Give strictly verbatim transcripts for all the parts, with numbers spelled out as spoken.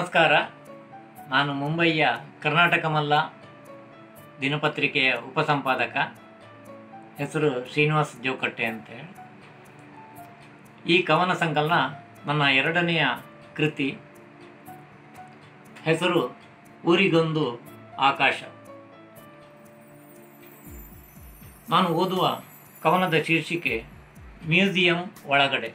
ನಮಸ್ಕಾರ. ನಾನು ಮುಂಬಯಿಯ ಕರ್ನಾಟಕ ಮಲ್ಲ ದಿನಪತ್ರಿಕೆಯ ಉಪಸಂಪಾದಕ. ಹೆಸರು ಶ್ರೀನಿವಾಸ್ ಜೋಕಟ್ಟೆ ಅಂತೇಳಿ. ಈ ಕವನ ಸಂಕಲನ ನನ್ನ ಎರಡನೆಯ ಕೃತಿ. ಹೆಸರು ಊರಿಗೊಂದು ಆಕಾಶ. ನಾನು ಓದುವ ಕವನದ ಶೀರ್ಷಿಕೆ ಮ್ಯೂಸಿಯಂ ಒಳಗಡೆ.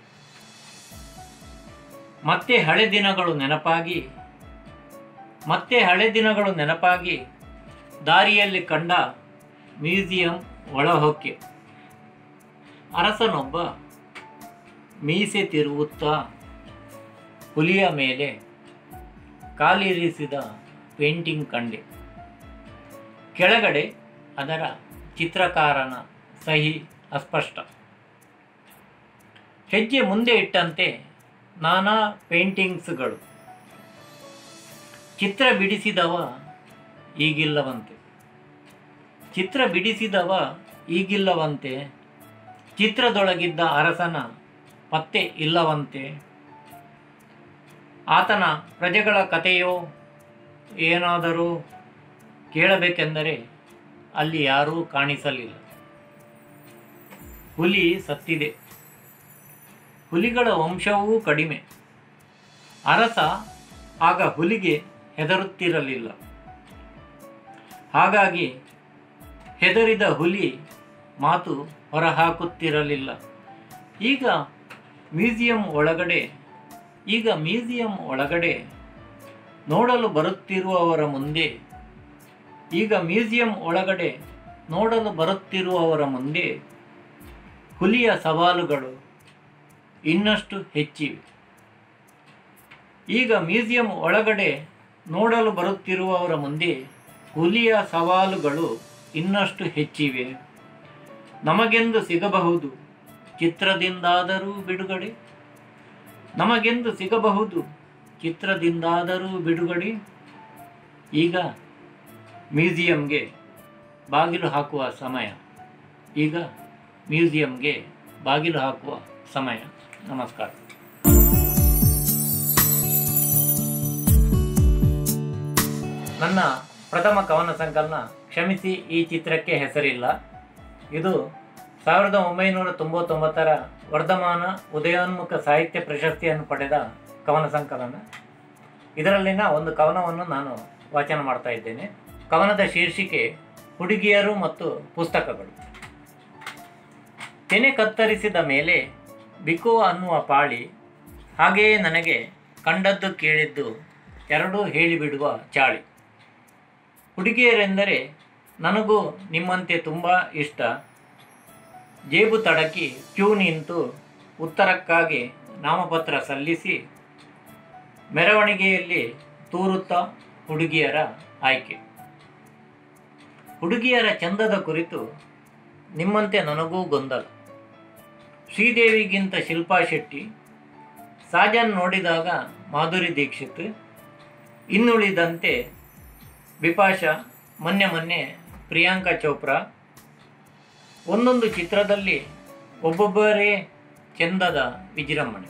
ಮತ್ತೆ ಹಳೆ ದಿನಗಳು ನೆನಪಾಗಿ ಮತ್ತೆ ಹಳೆ ದಿನಗಳು ನೆನಪಾಗಿ ದಾರಿಯಲ್ಲಿ ಕಂಡ ಮ್ಯೂಸಿಯಂ ಒಳಹೊಕ್ಕೆ. ಅರಸನೊಬ್ಬ ಮೀಸೆ ತಿರುವುತ್ತಾ ಹುಲಿಯ ಮೇಲೆ ಕಾಲಿರಿಸಿದ ಪೇಂಟಿಂಗ್ ಕಂಡೆ. ಕೆಳಗಡೆ ಅದರ ಚಿತ್ರಕಾರನ ಸಹಿ ಅಸ್ಪಷ್ಟ. ಹೆಜ್ಜೆ ಮುಂದೆ ಇಟ್ಟಂತೆ ನಾನಾ ಪೇಂಟಿಂಗ್ಸ್ಗಳು. ಚಿತ್ರ ಬಿಡಿಸಿದವ ಈಗಿಲ್ಲವಂತೆ ಚಿತ್ರ ಬಿಡಿಸಿದವ ಈಗಿಲ್ಲವಂತೆ ಚಿತ್ರದೊಳಗಿದ್ದ ಅರಸನ ಪತ್ತೆ ಇಲ್ಲವಂತೆ. ಆತನ ಪ್ರಜೆಗಳ ಕಥೆಯೋ ಏನಾದರೂ ಕೇಳಬೇಕೆಂದರೆ ಅಲ್ಲಿ ಯಾರೂ ಕಾಣಿಸಲಿಲ್ಲ. ಹುಲಿ ಸತ್ತಿದೆ. ಹುಲಿಗಳ ವಂಶವೂ ಕಡಿಮೆ. ಅರಸ ಆಗ ಹುಲಿಗೆ ಹೆದರುತ್ತಿರಲಿಲ್ಲ. ಹಾಗಾಗಿ ಹೆದರಿದ ಹುಲಿ ಮಾತು ಹೊರಹಾಕುತ್ತಿರಲಿಲ್ಲ. ಈಗ ಮ್ಯೂಸಿಯಂ ಒಳಗಡೆ ಈಗ ಮ್ಯೂಸಿಯಂ ಒಳಗಡೆ ನೋಡಲು ಬರುತ್ತಿರುವವರ ಮುಂದೆ ಈಗ ಮ್ಯೂಸಿಯಂ ಒಳಗಡೆ ನೋಡಲು ಬರುತ್ತಿರುವವರ ಮುಂದೆ ಹುಲಿಯ ಸವಾಲುಗಳು ಇನ್ನಷ್ಟು ಹೆಚ್ಚಿವೆ. ಈಗ ಮ್ಯೂಸಿಯಂ ಒಳಗಡೆ ನೋಡಲು ಬರುತ್ತಿರುವವರ ಮುಂದೆ ಹುಲಿಯ ಸವಾಲುಗಳು ಇನ್ನಷ್ಟು ಹೆಚ್ಚಿವೆ. ನಮಗೆಂದು ಸಿಗಬಹುದು ಚಿತ್ರದಿಂದಾದರೂ ಬಿಡುಗಡೆ ನಮಗೆಂದು ಸಿಗಬಹುದು ಚಿತ್ರದಿಂದಾದರೂ ಬಿಡುಗಡೆ. ಈಗ ಮ್ಯೂಸಿಯಂಗೆ ಬಾಗಿಲು ಹಾಕುವ ಸಮಯ ಈಗ ಮ್ಯೂಸಿಯಂಗೆ ಬಾಗಿಲು ಹಾಕುವ ಸಮಯ. ನಮಸ್ಕಾರ. ನನ್ನ ಪ್ರಥಮ ಕವನ ಸಂಕಲನ ಕ್ಷಮಿಸಿ ಈ ಚಿತ್ರಕ್ಕೆ ಹೆಸರಿಲ್ಲ. ಇದು ಸಾವಿರದ ಒಂಬೈನೂರ ತೊಂಬತ್ತೊಂಬತ್ತರ ವರ್ಧಮಾನ ಉದಯೋನ್ಮುಖ ಸಾಹಿತ್ಯ ಪ್ರಶಸ್ತಿಯನ್ನು ಪಡೆದ ಕವನ ಸಂಕಲನ. ಇದರಲ್ಲಿನ ಒಂದು ಕವನವನ್ನು ನಾನು ವಾಚನ ಮಾಡ್ತಾ ಇದ್ದೇನೆ. ಕವನದ ಶೀರ್ಷಿಕೆ ಹುಡುಗಿಯರು ಮತ್ತು ಪುಸ್ತಕಗಳು. ತೆನೆ ಕತ್ತರಿಸಿದ ಮೇಲೆ ಬಿಕೋ ಅನ್ನುವ ಪಾಳಿ, ಹಾಗೆಯೇ ನನಗೆ ಕಂಡದ್ದು ಕೇಳಿದ್ದು ಎರಡೂ ಹೇಳಿಬಿಡುವ ಚಾಳಿ. ಹುಡುಗಿಯರೆಂದರೆ ನನಗೂ ನಿಮ್ಮಂತೆ ತುಂಬ ಇಷ್ಟ. ಜೇಬು ತಡಕಿ ಕ್ಯೂ ನಿಂತು ಉತ್ತರಕ್ಕಾಗಿ ನಾಮಪತ್ರ ಸಲ್ಲಿಸಿ ಮೆರವಣಿಗೆಯಲ್ಲಿ ತೂರುತ್ತಾ ಹುಡುಗಿಯರ ಆಯ್ಕೆ. ಹುಡುಗಿಯರ ಚಂದದ ಕುರಿತು ನಿಮ್ಮಂತೆ ನನಗೂ ಗೊಂದಲ. ಶ್ರೀದೇವಿಗಿಂತ ಶಿಲ್ಪಾ ಶೆಟ್ಟಿ, ಸಾಜನ್ ನೋಡಿದಾಗ ಮಾಧುರಿ ದೀಕ್ಷಿತ್, ಇನ್ನುಳಿದಂತೆ ಬಿಪಾಶಾ, ಮೊನ್ನೆ ಮೊನ್ನೆ ಪ್ರಿಯಾಂಕಾ ಚೋಪ್ರಾ. ಒಂದೊಂದು ಚಿತ್ರದಲ್ಲಿ ಒಬ್ಬೊಬ್ಬರೇ ಚಂದದ ವಿಜೃಂಭಣೆ.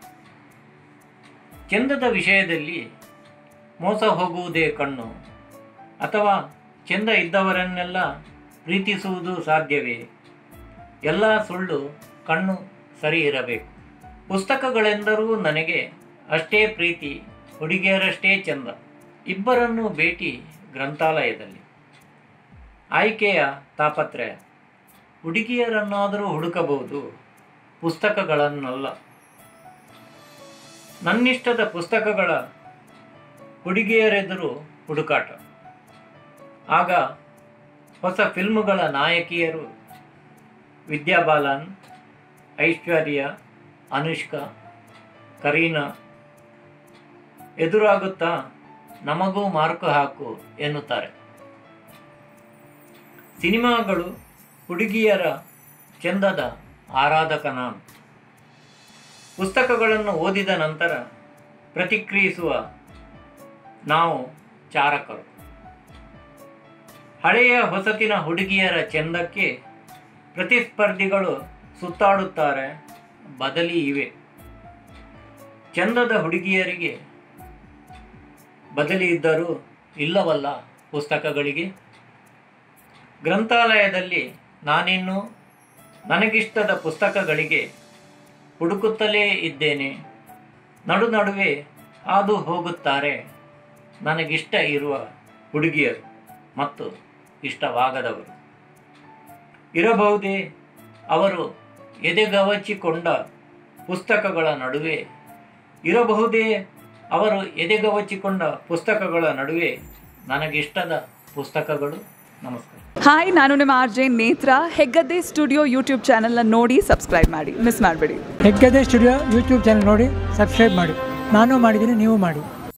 ಚಂದದ ವಿಷಯದಲ್ಲಿ ಮೋಸ ಹೋಗುವುದೇ ಕಣ್ಣು, ಅಥವಾ ಚಂದ ಇದ್ದವರನ್ನೆಲ್ಲ ಪ್ರೀತಿಸುವುದು ಸಾಧ್ಯವೇ? ಎಲ್ಲ ಸುಳ್ಳು, ಕಣ್ಣು ಸರಿ ಇರಬೇಕು. ಪುಸ್ತಕಗಳೆಂದರೂ ನನಗೆ ಅಷ್ಟೇ ಪ್ರೀತಿ, ಹುಡುಗಿಯರಷ್ಟೇ ಚಂದ. ಇಬ್ಬರನ್ನು ಭೇಟಿ ಗ್ರಂಥಾಲಯದಲ್ಲಿ. ಆಯ್ಕೆಯ ತಾಪತ್ರಯ. ಹುಡುಗಿಯರನ್ನಾದರೂ ಹುಡುಕಬಹುದು, ಪುಸ್ತಕಗಳನ್ನಲ್ಲ. ನನ್ನಿಷ್ಟದ ಪುಸ್ತಕಗಳ ಹುಡುಗಿಯರೆದುರು ಹುಡುಕಾಟ. ಆಗ ಹೊಸ ಫಿಲ್ಮುಗಳ ನಾಯಕಿಯರು ವಿದ್ಯಾ ಬಾಲನ್, ಐಶ್ವರ್ಯ, ಅನುಷ್ಕಾ, ಕರೀನಾ ಎದುರಾಗುತ್ತಾ ನಮಗೂ ಮಾರ್ಕು ಹಾಕು ಎನ್ನುತ್ತಾರೆ. ಸಿನಿಮಾಗಳು ಹುಡುಗಿಯರ ಚಂದದ ಆರಾಧಕ ನಾನು. ಪುಸ್ತಕಗಳನ್ನು ಓದಿದ ನಂತರ ಪ್ರತಿಕ್ರಿಯಿಸುವ ನಾವು ಚಾರಕರು. ಹಳೆಯ ಹೊಸತಿನ ಹುಡುಗಿಯರ ಚಂದಕ್ಕೆ ಪ್ರತಿಸ್ಪರ್ಧಿಗಳು ಸುತ್ತಾಡುತ್ತಾರೆ, ಬದಲಿ ಇವೆ. ಚಂದದ ಹುಡುಗಿಯರಿಗೆ ಬದಲಿ ಇದ್ದರೂ ಇಲ್ಲವಲ್ಲ ಪುಸ್ತಕಗಳಿಗೆ. ಗ್ರಂಥಾಲಯದಲ್ಲಿ ನಾನಿನ್ನು ನನಗಿಷ್ಟದ ಪುಸ್ತಕಗಳಿಗೆ ಹುಡುಕುತ್ತಲೇ ಇದ್ದೇನೆ. ನಡು ನಡುವೆ ಹಾದು ಹೋಗುತ್ತಾರೆ ನನಗಿಷ್ಟ ಇರುವ ಹುಡುಗಿಯರು ಮತ್ತು ಇಷ್ಟವಾಗದವರು. ಇರಬಹುದೇ ಅವರು ಎದೆಗವಚಿಕೊಂಡ ಪುಸ್ತಕಗಳ ನಡುವೆ ಇರಬಹುದೇ ಅವರು ಎದೆಗವಚಿಕೊಂಡ ಪುಸ್ತಕಗಳ ನಡುವೆ ನನಗಿಷ್ಟದ ಪುಸ್ತಕಗಳು. ನಮಸ್ಕಾರ. ಹಾಯ್, ನಾನು ನಿಮ್ಮ ಆರ್ ಜೆ ನೇತ್ರ. ಹೆಗ್ಗದ್ದೆ ಸ್ಟುಡಿಯೋ ಯೂಟ್ಯೂಬ್ ಚಾನಲ್ನ ನೋಡಿ ಸಬ್ಸ್ಕ್ರೈಬ್ ಮಾಡಿ, ಮಿಸ್ ಮಾಡಬೇಡಿ. ಹೆಗ್ಗದ್ದೆ ಸ್ಟುಡಿಯೋ ಯೂಟ್ಯೂಬ್ ಚಾನಲ್ ನೋಡಿ ಸಬ್ಸ್ಕ್ರೈಬ್ ಮಾಡಿ. ನಾನು ಮಾಡಿದ್ದೀನಿ, ನೀವು ಮಾಡಿ.